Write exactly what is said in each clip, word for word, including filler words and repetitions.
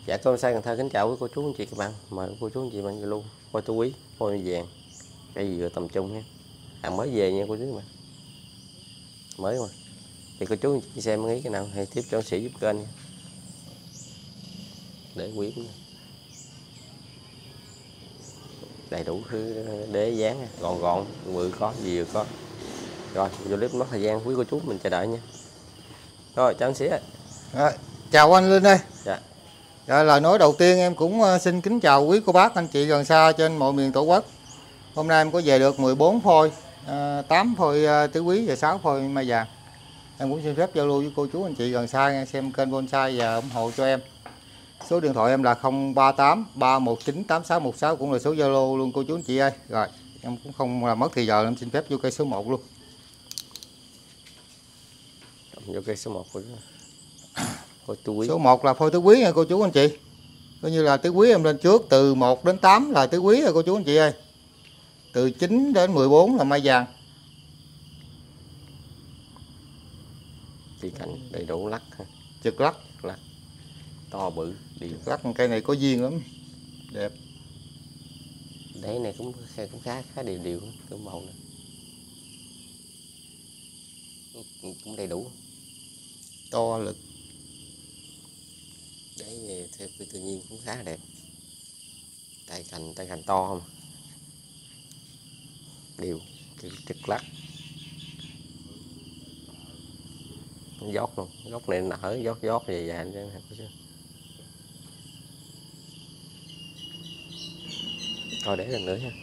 Dạ con sai Cần Thơ kính chào quý cô chú anh chị các bạn, mời cô chú anh chị bạn luôn phôi tứ quý, phôi vàng, cây dừa tầm trung ha, hàng mới về nha cô chú các bạn, mới mà. Thì cô chú anh chị xem ý cái nào hay tiếp cho sĩ giúp kênh nha, để quý đầy đủ thứ đế dáng, gọn gọn, bự có, gì có. Rồi vô clip mất thời gian quý cô chú mình chờ đợi nha. Rồi chào anh sĩ ơi. Rồi, chào anh Linh ơi. Dạ. Rồi, lời nói đầu tiên em cũng xin kính chào quý cô bác anh chị gần xa trên mọi miền tổ quốc. Hôm nay em có về được mười bốn phôi, tám phôi tứ quý và sáu phôi mai vàng. Em cũng xin phép giao lưu với cô chú anh chị gần xa xem kênh bonsai và ủng hộ cho em. Số điện thoại em là không ba tám ba một chín tám sáu một sáu, cũng là số Zalo luôn cô chú anh chị ơi. Rồi, em cũng không là mất thì giờ em xin phép vô cây số một luôn. Vô cây số một của phôi tứ quý. Số một là phôi tứ quý nha cô chú anh chị. Coi như là tứ quý em lên trước, từ một đến tám là tứ quý rồi cô chú anh chị ơi. Từ chín đến mười bốn là mai vàng. Chỉ cảnh đầy đủ lắc ha. Trực lắc, lắc to bự đi. Lắc cây này có duyên lắm, đẹp. Đế này cũng cũng khá khá đều đều cái màu này. Cũng đầy đủ. To lực. Đế theo tự nhiên cũng khá đẹp. Tay cành tay cành to không? Đều trực lắc. Giót luôn, gốc này nở giót giót dài dài chứ. Thôi để lần nữa ha.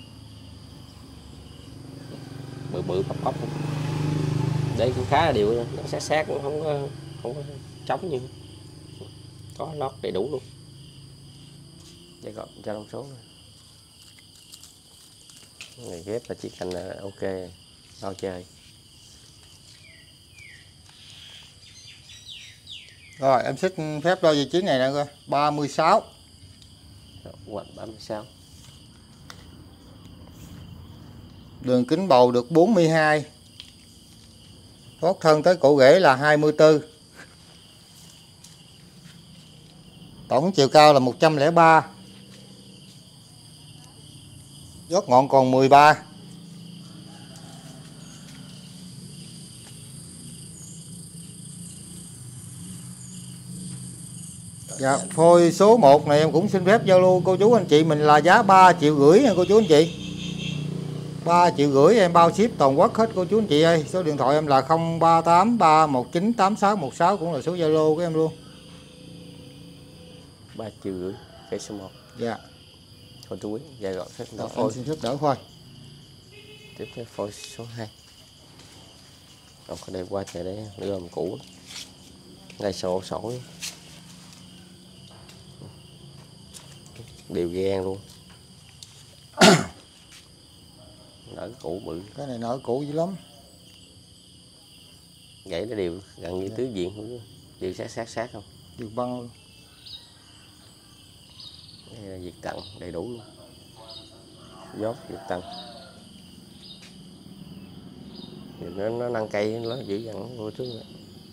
Bự bự bắp bắp. Đây cũng khá là đều, nó sát sát cũng không có không có trống như. Có lót đầy đủ luôn. Để gọi cho thông số này. Người ghép là chiếc cành là ok, bao chơi. Rồi em xin phép đo vị trí này nè coi, ba mươi sáu. Quạnh ba mươi sáu. Đường kính bầu được bốn mươi hai. Thoát thân tới cổ rễ là hai mươi tư. Tổng chiều cao là một trăm lẻ ba. Giót ngọn còn mười ba. Dạ, phôi số một này em cũng xin phép giao lưu cô chú anh chị mình là giá ba triệu rưỡi nha cô chú anh chị. ba triệu rưỡi em bao ship toàn quốc hết cô chú anh chị ơi. Số điện thoại em là không ba tám ba một chín tám sáu một sáu, cũng là số Zalo của em luôn. ba triệu rưỡi cây số một. Dạ. Phôi tứ quý, dạ gọi phép đỡ phôi. Em xin phép đỡ phôi. Tiếp theo phôi số hai. Còn có đây qua chạy đấy gom cũ. Đây sổ sổ. Đều gan luôn. Nở cũ bự. Cái này nở cũ dữ lắm. Gãy nó đều gần như yeah. Tứ diện không? Đều sát sát sát không? Đều băng luôn. Đây là diệt tận đầy đủ luôn. Giót diệt tận. Nó, nó nâng cây nó dữ dằn vô trước nữa.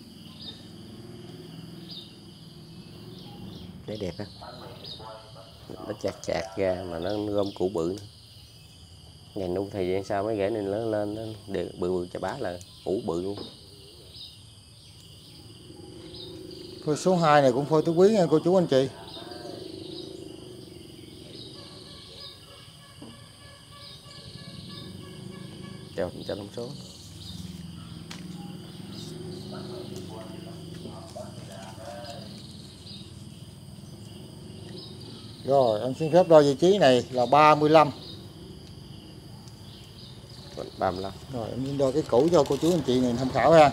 Để đẹp ha. Nó chạc chạc ra mà nó gom củ bự. Ngày nu thời gian sau mấy rễ này lớn lên nó đều bự bự chà bá là củ bự luôn. Phôi số hai này cũng phôi tứ quý nha cô chú anh chị. Chào cho thông số. Rồi em xin phép đo vị trí này là ba mươi lăm. ba mươi lăm. Rồi em xin đo cái cũ cho cô chú anh chị này tham khảo ha.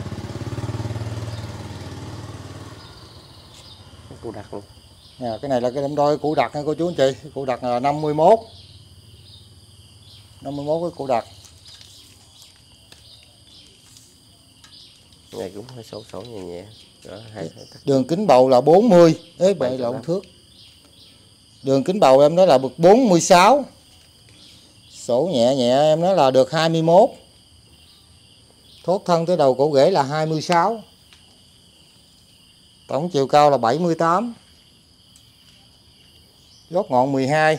Củ đặc luôn. À, cái này là cái em đo cái củ đặc nha cô chú anh chị. Củ đặc là năm mươi mốt. năm mươi mốt cái củ đặc. Này cũng hơi sổ sổ nhẹ nhẹ. Đó, hai, hai đường kính bầu là bốn mươi. Ê bậy lộn thước. Đường kính bầu em nói là được bốn mươi sáu. Sổ nhẹ nhẹ em nói là được hai mươi mốt. Thốt thân tới đầu cổ rễ là hai mươi sáu. Tổng chiều cao là bảy mươi tám. Lót ngọn mười hai.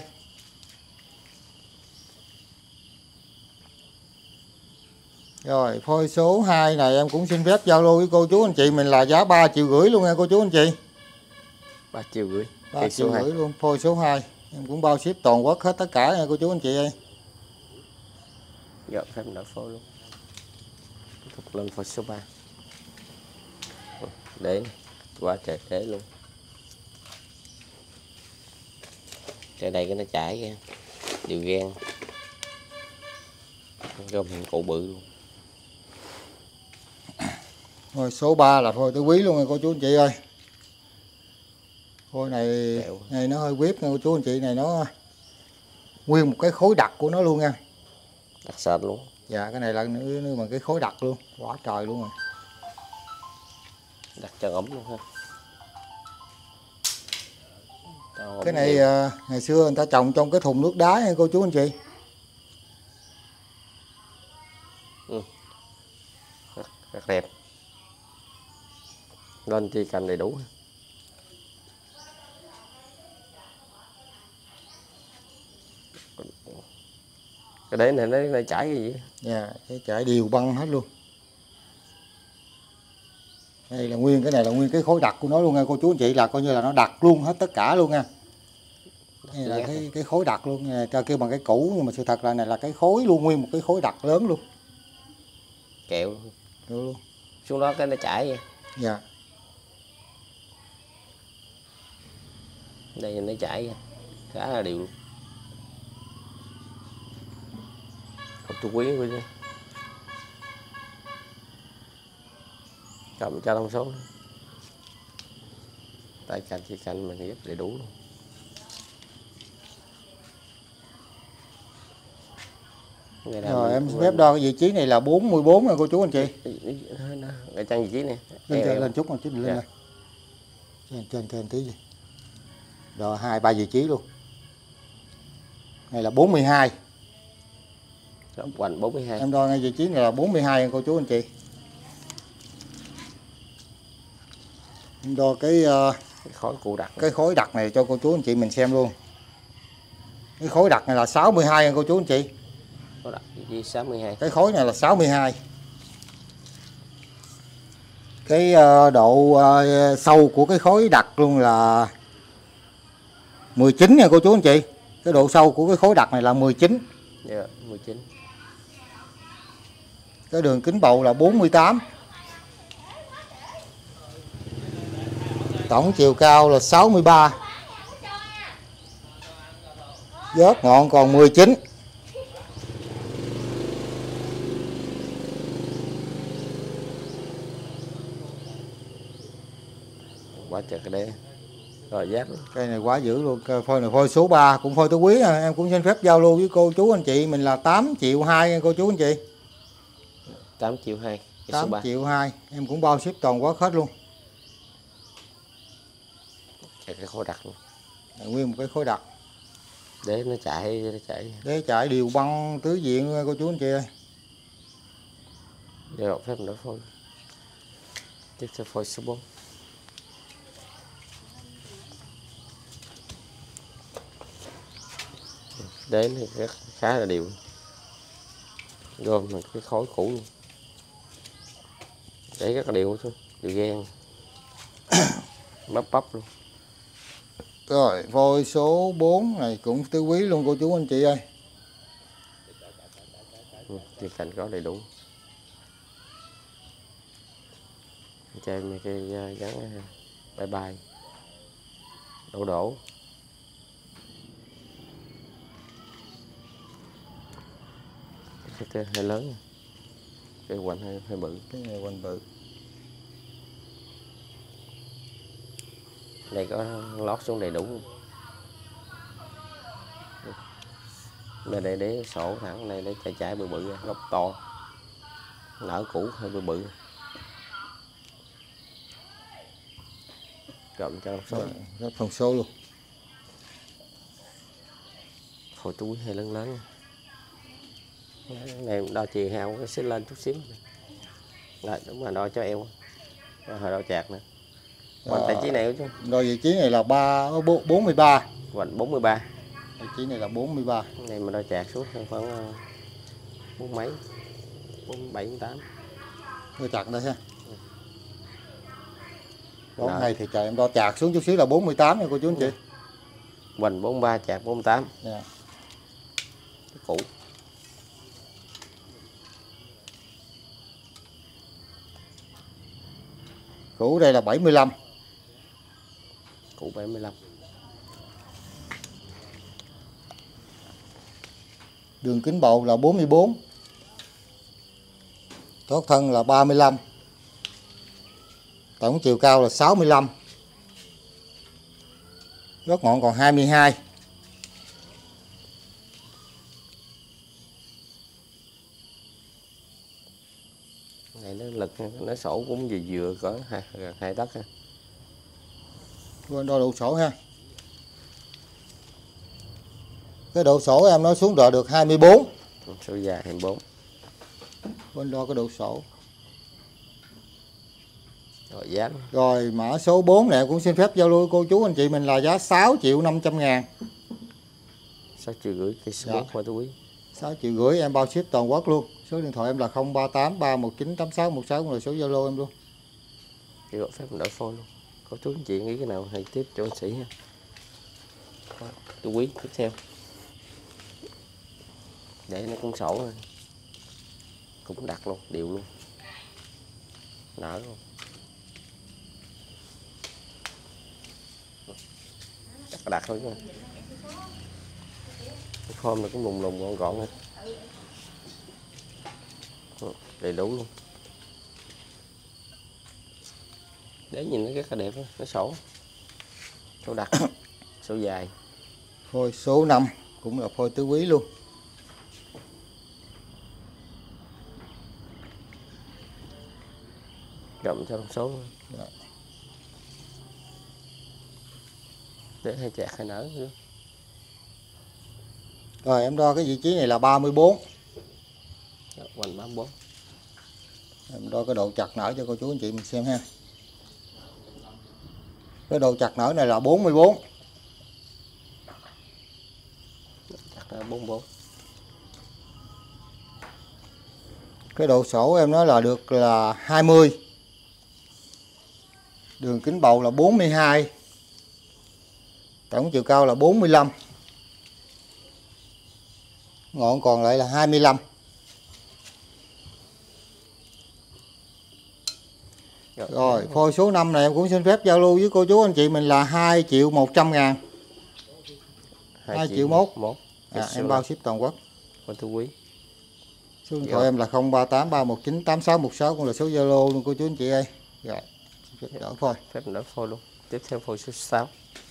Rồi phôi số hai này em cũng xin phép giao lưu với cô chú anh chị mình là giá ba triệu rưỡi luôn nha cô chú anh chị. ba triệu rưỡi. ba triệu rưỡi luôn, phôi số hai. Em cũng bao ship toàn quốc hết tất cả nha cô chú anh chị ơi. Giờ phép đỡ phôi luôn. Tục lên phôi số ba. Để qua trời để luôn. Trời đây cái nó chảy ra. Điều gan. Gom hình cụ bự luôn. Rồi số ba là phôi tứ quý luôn nha cô chú anh chị ơi. Phôi này này nó hơi quýt nha cô chú anh chị, này nó nguyên một cái khối đặc của nó luôn nha. Đặc sệt luôn. Dạ cái này là nữa, nữa mà cái khối đặc luôn, quá trời luôn rồi. Đặc cho ẩm luôn ha. Cái này à, ngày xưa người ta trồng trong cái thùng nước đá nha cô chú anh chị. Ừ. Rất, rất đẹp. Lên chi cành đầy đủ. Cái đế này nó, nó chảy cái gì? Dạ, cái chảy đều băng hết luôn. Đây là nguyên cái này là nguyên cái khối đặc của nó luôn nha cô chú anh chị, là coi như là nó đặc luôn hết tất cả luôn nha. Đây là cái cái khối đặc luôn nha, cho kêu bằng cái cũ nhưng mà sự thật là này là cái khối luôn, nguyên một cái khối đặc lớn luôn. Kẹo luôn. Được luôn. Xuống đó cái nó chảy vậy. Dạ. Đây nó chảy vậy. Khá là đều luôn. Không chú quý quá chứ. Cầm cho thông số. Tay cành chỉ cành mình ghép đầy đủ luôn. Rồi em xin phép đo cái vị trí này là bốn mươi bốn nha cô chú anh chị. Cái chân vị trí này. Lên lên, lên chút một chút lên lên. Trên trên trên tí gì. Rồi hai ba vị trí luôn. Này là bốn mươi hai. Hoành bốn mươi hai. Em đo ngay vị trí này là bốn mươi hai nha cô chú anh chị. Em đo cái uh, cái khối cụ đặc. Cái khối đặc này cho cô chú anh chị mình xem luôn. Cái khối đặc này là sáu mươi hai nha cô chú anh chị. Khối đặc vị sáu mươi hai. Cái khối này là sáu mươi hai. Cái uh, độ uh, sâu của cái khối đặc luôn là mười chín nha cô chú anh chị. Cái độ sâu của cái khối đặc này là mười chín. Dạ, mười chín. Cái đường kính bầu là bốn mươi tám. Tổng chiều cao là sáu mươi ba. Vớt ngọn còn mười chín. Quá trời cái đế. Rồi giáp luôn. Cây này quá dữ luôn. Phôi này phôi số ba, cũng phôi tứ quý à. Em cũng xin phép giao lưu với cô chú anh chị mình là tám triệu hai nha cô chú anh chị. tám triệu hai. tám triệu hai. Em cũng bao ship toàn quốc hết luôn. Cái khối đặc luôn. Nguyên một cái khối đặc. Để nó chạy, nó chạy. Để chạy đều băng tứ diện cô chú anh chị ơi. Để đọc phép nữa phôi. Tiếp theo phôi số bốn. Đến thì rất khá là đều. Gom mình cái khối cũ luôn. Để rất là đều thôi. Đều gan. Bắp bắp luôn. Rồi phôi số bốn này cũng tứ quý luôn cô chú anh chị ơi. Ừ, thì cành có đầy đủ. Trên mấy cái gắn bye bye. Đổ đổ. Cái hơi lớn. Cái hoành hơi, hơi bự. Cái này hoành bự. Đây có lót xuống đầy đủ. Bên đây để sổ thẳng, này để chạy chạy bự bự, gốc to. Nở cũ hơi bự bự. Cầm cho số. Rất phần số luôn. Phôi túi hơi lớn lớn. Này đo chiều heo cái xích lên chút xíu. Rồi đúng rồi, đo cho eo. Rồi đo chạc nữa. Còn tại chí này chứ. Rồi vị trí này là ba bốn mươi ba. Hoành bốn mươi ba. Vị trí này là bốn mươi ba. Này mà đo chạc xuống khoảng bốn mấy, bốn bảy tám. Đo chạc đây ha. Con này thì trời em đo chạc xuống chút xíu là bốn mươi tám nha cô chú anh chị. Hoành bốn mươi ba, chạc bốn mươi tám. Dạ. Cũ. Cũ đây là bảy mươi lăm. Cũ bảy mươi lăm. Đường kính bầu là bốn mươi bốn. Thoát thân là ba mươi lăm. Tổng chiều cao là sáu mươi lăm. Gốc ngọn còn hai mươi hai. Này nó lực, nó sổ cũng vừa vừa cỡ hai, hai tấc ha. Quên đo độ sổ ha. Cái độ sổ em nói xuống đo được hai mươi bốn. Số dài hai mươi bốn. Quên đo cái độ sổ. Rồi giá. Rồi mã số bốn này cũng xin phép giao lưu cô chú anh chị mình là giá sáu triệu năm trăm ngàn. sáu triệu rưỡi cây số bốn hoa túi. sáu triệu rưỡi em bao ship toàn quốc luôn. Số điện thoại em là không ba tám ba một chín tám sáu một sáu, cũng là số Zalo em luôn. Thì gọi phép đổi phone luôn. Có chú anh chị nghĩ cái nào hay tiếp cho anh sĩ ha. Túi tiếp theo. Để nó cũng sổ rồi. Cũng đặt luôn, đều luôn. Nở luôn. Đặt đặt thôi chứ. Cái form nó cũng lùng lùng gọn gọn hết. Đầy đủ luôn. Để nhìn nó rất là đẹp đó. Nó sổ. Số đặt. Số dài. Phôi số năm cũng là phôi tứ quý luôn. Gầm cho con số. Dạ. Để hai chạc hai nở nữa. Rồi em đo cái vị trí này là ba mươi bốn. Hoành ba mươi bốn. Em đo cái độ chặt nở cho cô chú anh chị mình xem ha. Cái độ chặt nở này là bốn mươi bốn. Chặt là bốn mươi bốn. Cái độ sổ em nói là được là hai mươi. Đường kính bầu là bốn mươi hai. Tổng chiều cao là bốn mươi lăm. Ngọn còn lại là hai mươi lăm. Rồi, Rồi phôi số năm này em cũng xin phép giao lưu với cô chú anh chị mình là hai triệu một trăm ngàn. hai triệu mốt. À, em bao ship toàn quốc. Con thú quý. Số điện thoại em là không ba tám ba một chín tám sáu một sáu, cũng là số Zalo luôn cô chú anh chị ơi. Rồi, phép đỡ phôi. Phép đỡ phôi luôn. Tiếp theo phôi số sáu.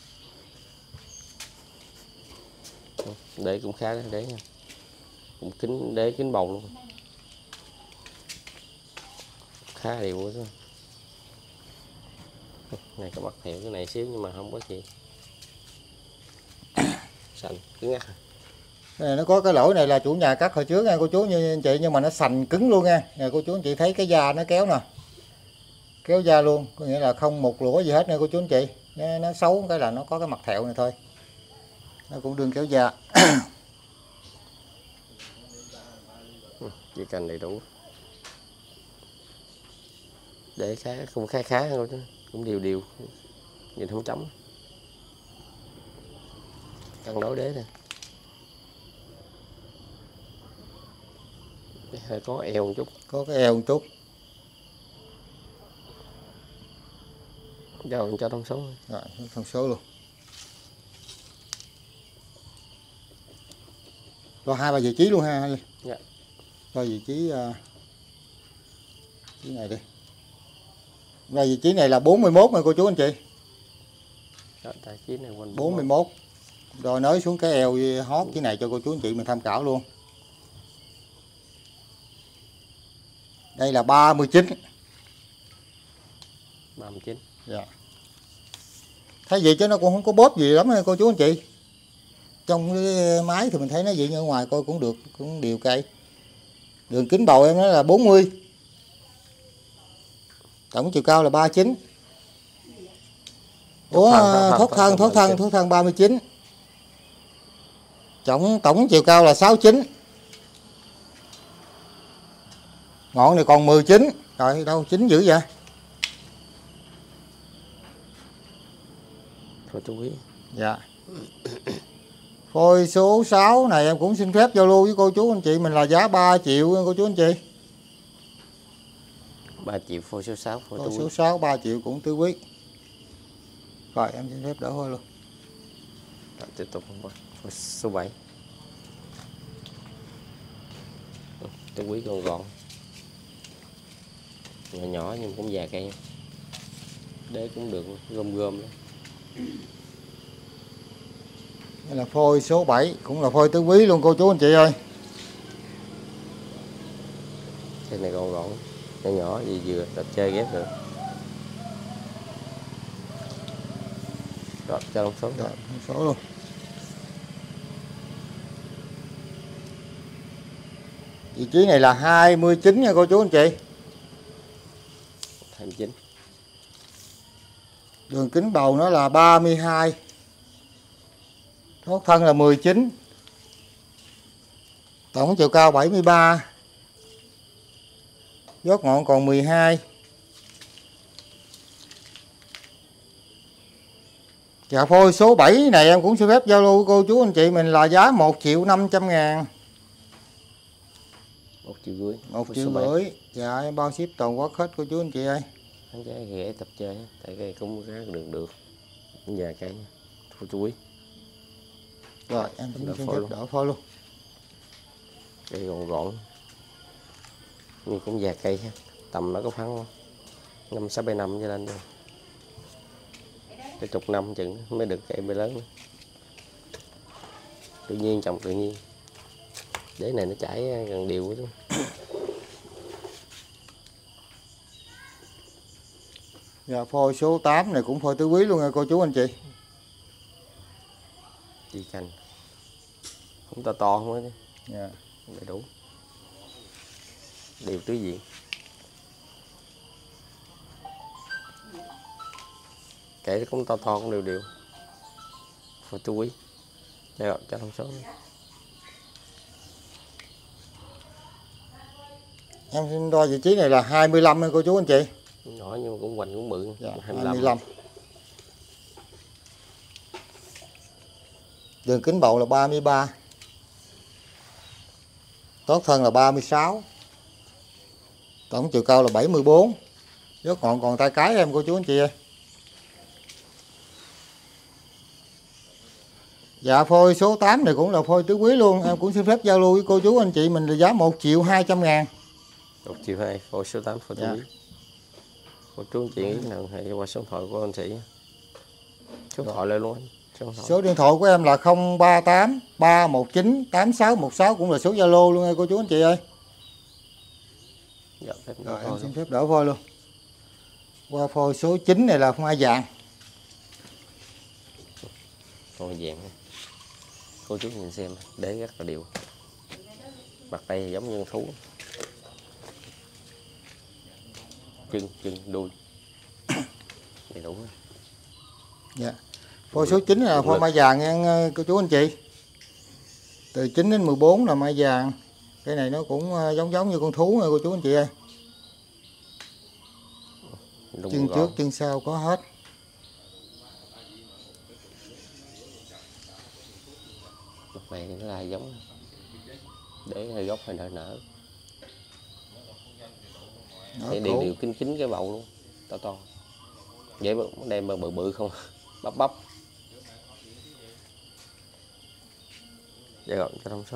Để cũng khá đấy, để nha. Cũng kính, để kính bầu luôn. Khá đều quá thôi. Này có mặt hiệu cái này xíu nhưng mà không có gì. Sành cứng ngắt. Này, nó có cái lỗi này là chủ nhà cắt hồi trước nha cô chú như anh chị, nhưng mà nó sành cứng luôn nha. Nè cô chú anh chị thấy cái da nó kéo nè. Kéo da luôn, có nghĩa là không một lũa gì hết nha cô chú anh chị. Nó, nó xấu cái là nó có cái mặt thẹo này thôi. Nó cũng đương kéo da. Chỉ cần đầy đủ. Để khá, cũng khá khá thôi chứ. Cũng đều đều. Nhìn không trống. Cân đối đế nè. Hơi có eo một chút. Có cái eo một chút. Cho, cho thông số. Rồi, thông số luôn. Rồi hai ba vị trí luôn ha. Dạ. Rồi vị trí uh, cái này đi. Rồi vị trí này là bốn mươi mốt nha cô chú anh chị. Rồi, tài trí này quanh bốn mươi mốt. Rồi nới xuống cái eo hót cái này cho cô chú anh chị mình tham khảo luôn. Đây là ba mươi chín. ba mươi chín. Dạ. Thấy vậy chứ nó cũng không có bóp gì lắm nha cô chú anh chị. Trong cái máy thì mình thấy nó vậy, nhưng ở ngoài coi cũng được, cũng đều cây. Đường kính bầu em nói là bốn mươi. Tổng chiều cao là ba mươi chín. Ủa, thoát thân, thoát thân, thoát thân ba mươi chín. Tổng tổng chiều cao là sáu chín. Ngọn này còn mười chín. Rồi đâu chín dữ vậy? Thôi chú quý. Dạ. Phôi số sáu này em cũng xin phép giao lưu với cô chú anh chị mình là giá ba triệu cô chú anh chị. ba triệu phôi số sáu, phôi, phôi tứ số quý. sáu ba triệu cũng tứ quý. Rồi em xin phép đỡ thôi luôn. Rồi, tiếp tục phôi số bảy. Tứ quý còn gọn. Nhỏ nhỏ nhưng cũng già cây. Đế cũng được, gom gom đó. Đây là phôi số bảy, cũng là phôi tứ quý luôn cô chú anh chị ơi. Cái này còn gọn, nhỏ nhỏ gì vừa tập chơi ghép được. Rồi cho ông số. Rồi, số luôn. Vị trí này là hai mươi chín nha cô chú anh chị. hai mươi chín. Đường kính bầu nó là ba mươi hai. Thoát thân là mười chín. Tổng chiều cao bảy mươi ba. Dốt ngọn còn mười hai. Dạ phôi số bảy này em cũng xin phép giao lưu cô chú anh chị mình là giá một triệu năm trăm ngàn. một triệu rưỡi. một triệu rưỡi. Dạ em bao ship toàn quốc hết cô chú anh chị ơi. Hắn giá ghẻ tập chơi, tại cây cũng rác được được. Già cây. Phôi chú quý. Rồi em xin, xin phép luôn. đỡ phôi luôn. Cây gọn gọn. Nhưng cũng già cây ha. Tầm nó có phấn không? Năm sáu bảy năm cho lên rồi. Cái chục năm chừng mới được cây bê lớn nữa. Tự nhiên trồng tự nhiên. Đế này nó chảy gần đều quá. Dạ phôi số tám này cũng phôi tứ quý luôn nha cô chú anh chị. Chi cành. Không to to không á chứ. Dạ. Đầy đủ. Đều tứ diện. Kể cũng to to cũng đều đều. Phôi tứ quý. Cho gọi cho thông số. Em xin đo vị trí này là hai mươi lăm nha cô chú anh chị. Nhỏ nhưng mà cũng hoành cũng bự. Dạ, hai mươi lăm. hai mươi lăm. Đường kính bầu là ba mươi ba. Tốt thân là ba mươi sáu. Tổng chiều cao là bảy mươi bốn. Dốt ngọn còn tay cái em cô chú anh chị ơi. Dạ phôi số tám này cũng là phôi tứ quý luôn. Em cũng xin phép giao lưu với cô chú anh chị mình là giá một triệu hai trăm ngàn. một triệu hai, phôi số tám, phôi tứ quý. Cô chú anh chị nghĩ nào hãy qua số điện thoại của anh sĩ. Số điện thoại lên luôn anh. Số điện thoại, số điện thoại của em là không ba tám ba một chín tám sáu một sáu, cũng là số Zalo luôn nha cô chú anh chị ơi. dạ, phép Rồi em thôi xin luôn. phép đỡ phôi luôn. Qua phôi số chín này là mai vàng. Phôi vàng. Cô chú nhìn xem, đế rất là đều. Mặt đây giống như thú. Chân, chân, đuôi. Đầy đủ. Dạ. Phôi số chín là phôi mai vàng nha cô chú anh chị. Từ chín đến mười bốn là mai vàng. Cái này nó cũng giống giống như con thú nha cô chú anh chị ơi. Đúng Chân gọn. trước chân sau có hết. Mặt này thì nó là giống. Để hơi gốc hơi nở nở. Để đều đều kín kín cái bầu luôn. To to. Vậy đem mà bự bự không. Bắp bắp. Dạ gọi cho thông số.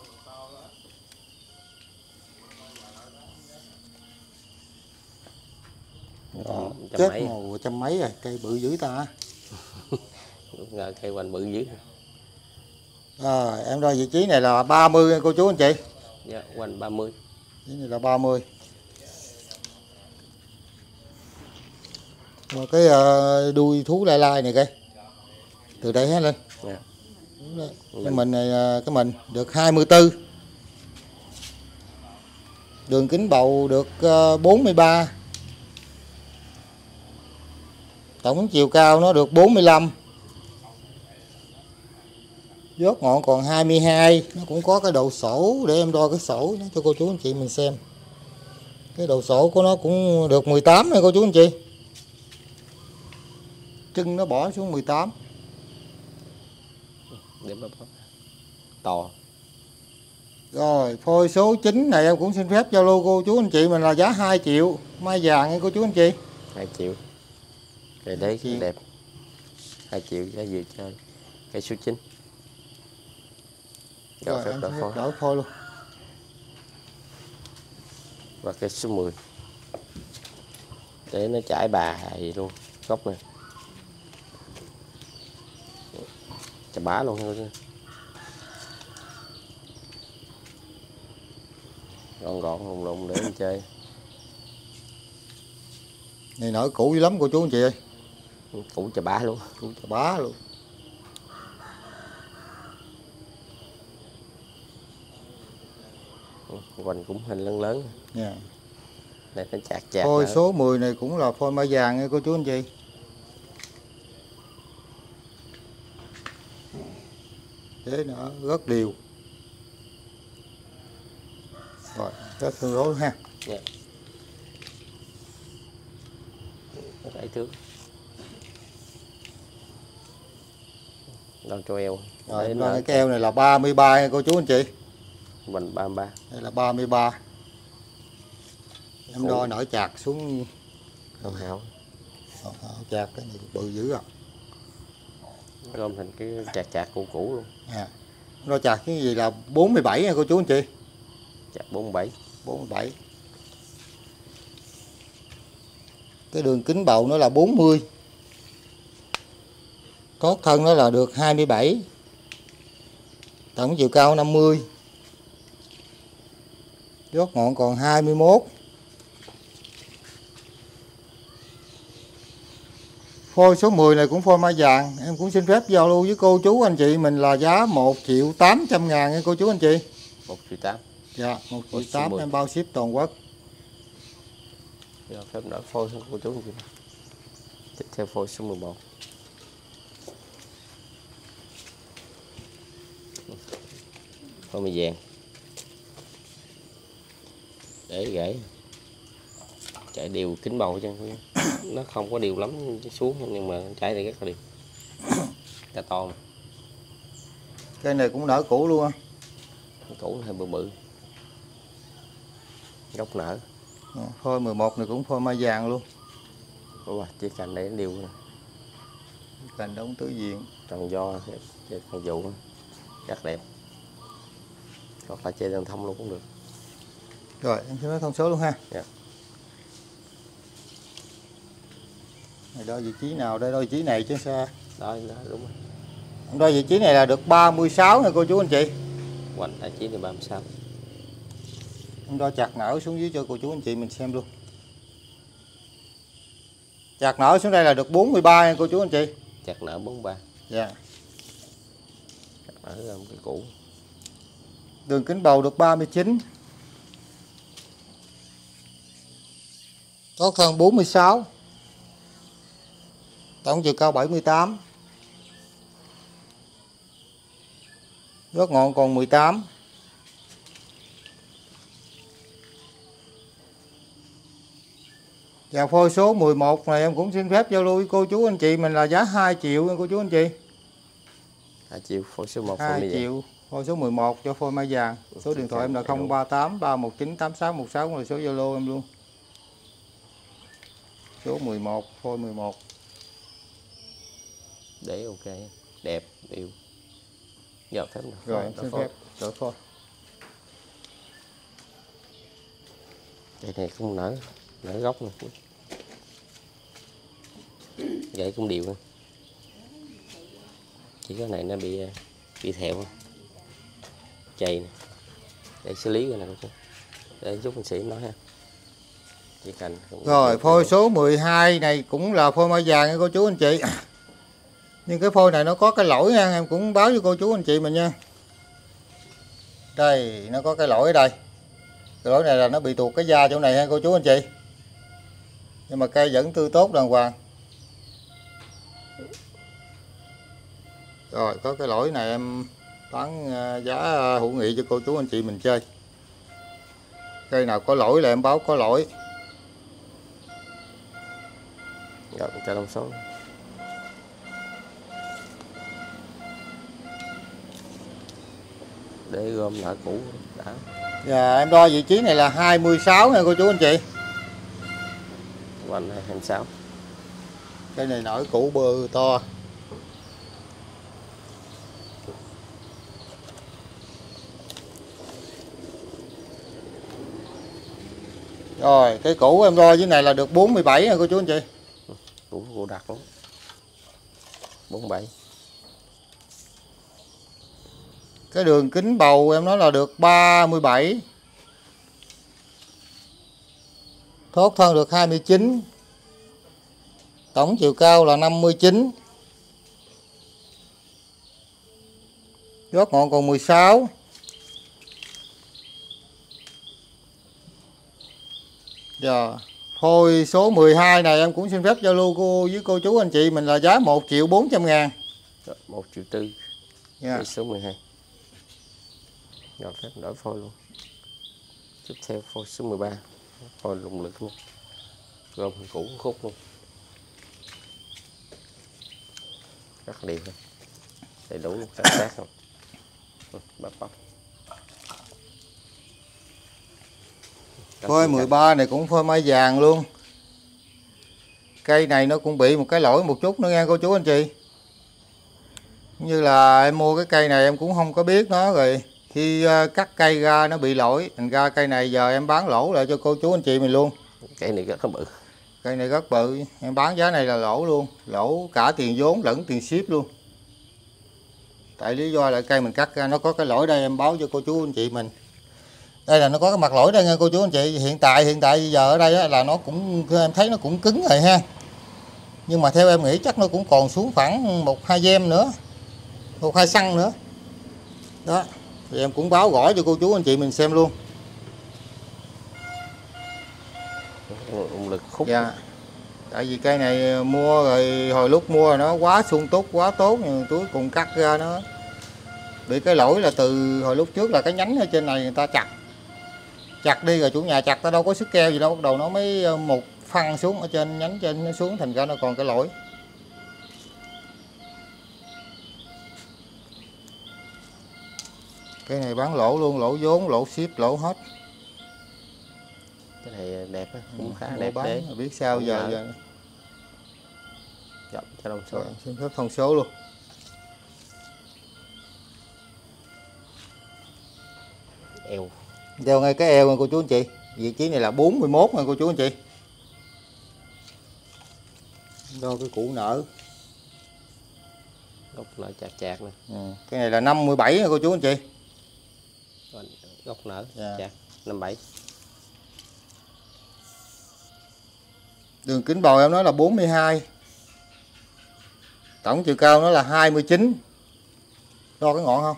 Đó, Trăm chết mấy. màu trăm mấy rồi, cây bự dữ ta. Ngờ cây hoành bự dữ. À, em đo vị trí này là ba mươi nha cô chú anh chị. Dạ, hoành ba mươi. Cái này là ba mươi. Và cái uh, đuôi thú lai lai này cây. Từ đây hết lên. Dạ. Cái mình này cái mình được hai mươi tư. Đường kính bầu được uh, bốn mươi ba. Tổng chiều cao nó được bốn mươi lăm. Dốt ngọn còn hai mươi hai, nó cũng có cái độ sổ để em đo cái sổ cho cô chú anh chị mình xem. Cái độ sổ của nó cũng được mười tám này cô chú anh chị. Chân nó bỏ xuống mười tám. Để bóp to. Rồi phôi số chín này em cũng xin phép giao lưu cô chú anh chị mình là giá hai triệu, mai vàng nha cô chú anh chị. hai triệu. Cây đấy cũng đẹp. hai triệu giá vừa chơi. Cây số chín. Rồi phép em đỡ xin phôi. phép đỡ phôi luôn. Và cây số mười. Để nó chảy bà gì luôn. Gốc này. Chà bá luôn thôi. Gọn gọn lùng lùng để mình chơi. Này nổi cũ dữ lắm cô chú anh chị ơi. Củ chà bá luôn. Củ chà bá luôn. Quanh cũng hình lớn lớn. Yeah. Này nó chạc chạc. Phôi số mười này cũng là phôi mai vàng nha cô chú anh chị. Thế nó rất đều. Rồi, rất tương đối ha. Yeah. Bảy thước. Đâu cho eo. Rồi, cái keo này là ba mươi ba nha cô chú anh chị. Mình ba mươi ba. Đây là ba mươi ba. Em đo nổi chạc xuống. Không hảo. Chạc cái này bự dữ à. Gom thành cái chạc chạc cũ cũ luôn. À. Đo chạc cái gì là bốn mươi bảy nha cô chú anh chị. Chạc bốn mươi bảy. bốn mươi bảy. Cái đường kính bầu nó là bốn mươi. Cốt thân nó là được hai mươi bảy. Tổng chiều cao năm mươi. Dốt ngọn còn hai mươi mốt. Phôi số mười này cũng phôi mai vàng. Em cũng xin phép giao lưu với cô chú anh chị mình là giá một triệu tám trăm ngàn nha cô chú anh chị. một triệu tám. Dạ, một triệu tám em bao ship toàn quốc. Giờ phép đỡ phôi của cô chú anh chị. Tiếp theo phôi số mười một. Phôi mai vàng. Để gãy. Chạy đều kính bầu chứ. Nó không có đều lắm xuống nhưng mà chạy thì rất là đều. Cá to. Cây này cũng nở cũ luôn á. Củ hơi bự bự. Gốc nở. Phôi mười một này cũng phôi mai vàng luôn. Ủa, chỉ cành để đều nè. Cành đống tứ diện. Tròn do chơi con vụ rất đẹp. Hoặc là chơi đàn thông luôn cũng được. Rồi em sẽ nói thông số luôn ha. Yeah. Này đo vị trí nào đây, đo vị trí này chứ xa. Đó, đó đúng rồi. Đo vị trí này là được ba mươi sáu nè cô chú anh chị. Hoành vị trí là ba mươi sáu. Em đo chạc nở xuống dưới cho cô chú anh chị mình xem luôn. Chạc nở xuống đây là được bốn mươi ba nha cô chú anh chị. Chạc nở bốn mươi ba. Dạ. Yeah. Chạc nở là một cái cũ. Đường kính bầu được ba mươi chín. Có thân bốn mươi sáu. Tổng chiều cao bảy mươi tám. Gốc ngọn còn mười tám. Và phôi số mười một này em cũng xin phép giao lưu với cô chú anh chị mình là giá hai triệu nha cô chú anh chị. hai triệu phôi số một. hai triệu phôi số mười một cho phôi mai vàng. Số điện thoại em là không ba tám ba một chín tám sáu một sáu là số Zalo em luôn. Số mười một, phôi mười một. Để ok, đẹp, đều. Giờ phép được. Rồi em xin phép đổi phôi. Cây này cũng nở, nở gốc nè. Gãy cũng đều nè. Chỉ cái này nó bị bị thẹo. Chày nè. Để xử lý cái này coi. Để giúp anh sĩ nói ha. Chỉ cành. Rồi phôi số mười hai này cũng là phôi mai vàng nha cô chú anh chị. Nhưng cái phôi này nó có cái lỗi nha, em cũng báo cho cô chú anh chị mình nha. Đây, nó có cái lỗi ở đây. Cái lỗi này là nó bị tuột cái da chỗ này ha cô chú anh chị. Nhưng mà cây vẫn tươi tốt đàng hoàng. Rồi có cái lỗi này em bán giá hữu nghị cho cô chú anh chị mình chơi. Cây nào có lỗi là em báo có lỗi. Rồi cho thông số. Để gom lại cũ đã. Dạ em đo vị trí này là hai mươi sáu nha cô chú anh chị. Quanh hai mươi sáu. Cây này nổi củ bơ to. Rồi cái củ em đo dưới này là được bốn mươi bảy nha cô chú anh chị. Củ củ đặc lắm. bốn mươi bảy. Cái đường kính bầu em nói là được ba mươi bảy. Thốt thân được hai mươi chín. Tổng chiều cao là năm mươi chín. Gót ngọn còn mười sáu. Giờ phôi số mười hai này em cũng xin phép giao lưu cô với cô chú anh chị mình là giá một triệu bốn trăm ngàn. một triệu tư. Yeah. Số mười hai. Rồi phép đổi phôi luôn. Tiếp theo phôi số mười ba. Phôi lùng lực luôn. Gom củ khúc luôn. Rất liền thôi. Đầy đủ luôn, sát sát không. Bắp bắp. Phôi mười ba này cũng phôi mai vàng luôn. Cây này nó cũng bị một cái lỗi một chút nữa nha cô chú anh chị. Như là em mua cái cây này em cũng không có biết nó, rồi khi cắt cây ra nó bị lỗi, thành ra cây này giờ em bán lỗ lại cho cô chú anh chị mình luôn. Cây này rất là bự. Cây này rất bự, em bán giá này là lỗ luôn, lỗ cả tiền vốn lẫn tiền ship luôn. Tại lý do là cây mình cắt ra nó có cái lỗi đây, em báo cho cô chú anh chị mình. Đây là nó có cái mặt lỗi đây nha cô chú anh chị. Hiện tại hiện tại giờ ở đây là nó cũng, em thấy nó cũng cứng rồi ha. Nhưng mà theo em nghĩ chắc nó cũng còn xuống khoảng một hai gem nữa, một hai xăng nữa. Đó, thì em cũng báo rõ cho cô chú anh chị mình xem luôn. Động lực khúc. Dạ. Tại vì cây này mua rồi, hồi lúc mua nó quá sung túc quá tốt, nhưng cuối cùng cắt ra nó bị cái lỗi là từ hồi lúc trước là cái nhánh ở trên này người ta chặt chặt đi rồi chủ nhà chặt ta đâu có sức keo gì đâu, bắt đầu nó mới một phăng xuống ở trên nhánh trên nó xuống, thành ra nó còn cái lỗi. Cái này bán lỗ luôn, lỗ vốn, lỗ ship, lỗ hết. Cái này đẹp á, cũng khá Ừ, đẹp bán, đấy. biết sao Cũng giờ, là... giờ. Dạ, cho đồng số. Rồi, xin phép thông số luôn. Eo. Đeo ngay cái eo nha cô chú anh chị. Vị trí này là bốn mươi mốt nha cô chú anh chị. Đo cái củ nở. Gốc nở chạc chạc nè. Ừ. Cái này là năm mươi bảy nha cô chú anh chị. Gốc nở dạ. chạc năm mươi bảy. Đường kính bầu em nói là bốn mươi hai. Tổng chiều cao nó là hai mươi chín. Đo cái ngọn không?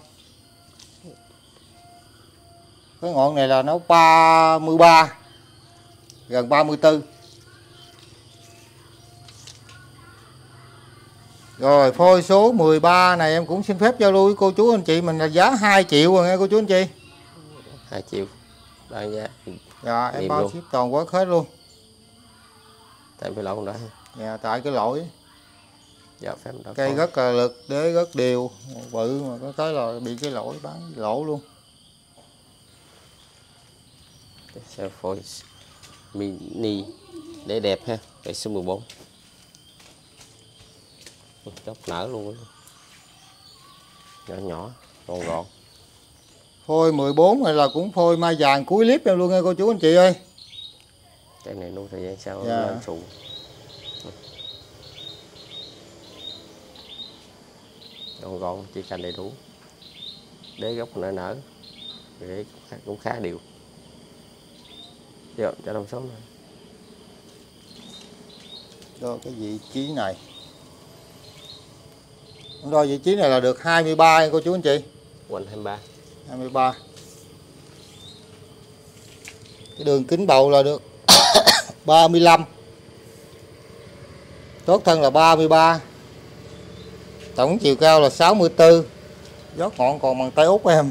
Cái ngọn này là nó ba mươi ba, gần ba mươi tư. Rồi phôi số mười ba này em cũng xin phép giao lưu với cô chú anh chị mình là giá hai triệu rồi nghe cô chú anh chị. hai triệu. Bán giá. Dạ em bao ship toàn quốc hết luôn. Tại cái lỗ đó. Dạ tại cái lỗi. Dạ phép đó. Cây rất là lực, đế rất đều, bự mà có cái là bị cái lỗi bán lỗ luôn. Xe phôi mini để đẹp ha. Cái số mười bốn. Gốc nở luôn. Nhỏ nhỏ, gọn gọn. Phôi mười bốn này là cũng phôi mai vàng cuối clip em luôn nha cô chú anh chị ơi. Cái này nuôi thời gian sau dạ. lên sụ. Gọn gọn, chỉ cành đầy đủ. Đế gốc nở nở. Đế cũng khá đều. Được, cho đồng số này. Đo cái vị trí này. Đo vị trí này là được hai mươi ba nha cô chú anh chị. Quanh hai mươi ba. hai mươi ba. Cái đường kính bầu là được ba mươi lăm. Tốt thân là ba mươi ba. Tổng chiều cao là sáu mươi tư. Gió ngọn còn bằng tay út em.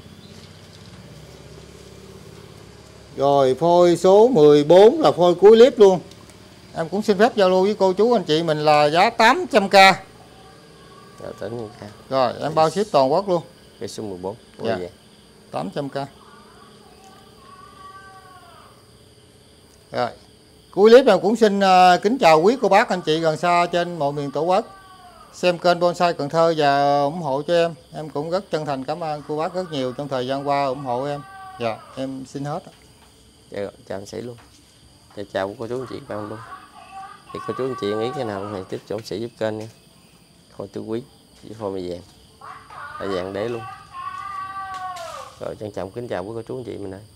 Rồi phôi số mười bốn là phôi cuối clip luôn. Em cũng xin phép giao lưu với cô chú anh chị mình là giá tám trăm k. Rồi tính ca. Rồi em bao ship toàn quốc luôn. Cái số mười bốn. Dạ. tám trăm k. Rồi. Cuối clip em cũng xin uh, kính chào quý cô bác anh chị gần xa trên mọi miền Tổ quốc xem kênh Bonsai Cần Thơ và ủng hộ cho em. Em cũng rất chân thành cảm ơn cô bác rất nhiều trong thời gian qua ủng hộ em. Dạ, em xin hết. Dạ rồi, chào anh Sĩ luôn. Dạ, chào cô chú anh chị các bạn luôn. Thì cô chú anh chị nghĩ cái nào này tiếp chỗ Sĩ giúp kênh nha. Phôi tứ quý với phôi mây vàng. Là vàng đế luôn. Rồi trân trọng kính chào quý cô chú anh chị mình ơi.